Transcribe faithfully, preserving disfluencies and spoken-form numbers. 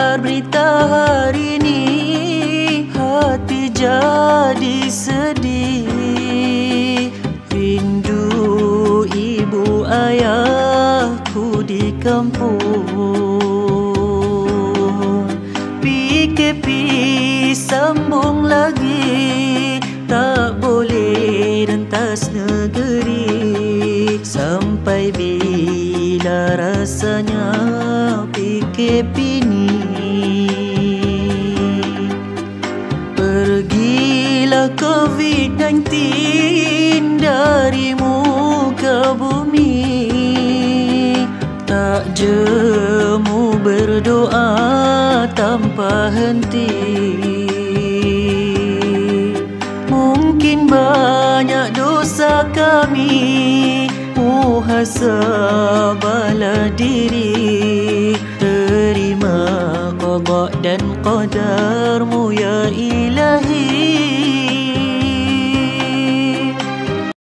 mendengar berita hari ini, hati jadi sedih. Rindu ibu ayahku di kampung. P K P sambung lagi, tak boleh rentas negeri. Sampai bila rasanya P K P ni? Pergilah COVID sembilan belas dari muka bumi, tak jemu berdoa tanpa henti. Mungkin banyak dosa kami, muhasabahlah diri. Terima qada dan qadarmu ya Ilahi.